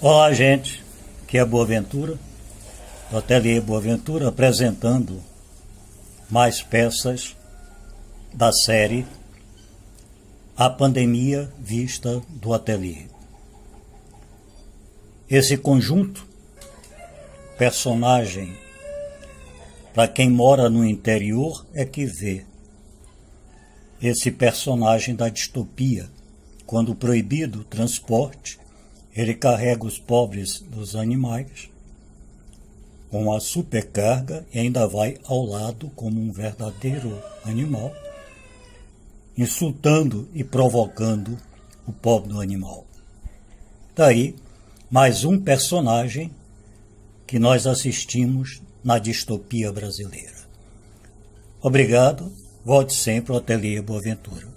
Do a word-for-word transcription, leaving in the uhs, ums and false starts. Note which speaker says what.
Speaker 1: Olá, gente, aqui é Boaventura, do Ateliê Boaventura, apresentando mais peças da série A Pandemia Vista do Ateliê. Esse conjunto, personagem, para quem mora no interior é que vê esse personagem da distopia, quando proibido o transporte, ele carrega os pobres dos animais com a supercarga e ainda vai ao lado como um verdadeiro animal, insultando e provocando o pobre do animal. Daí, mais um personagem que nós assistimos na distopia brasileira. Obrigado, volte sempre ao Ateliê Boaventura.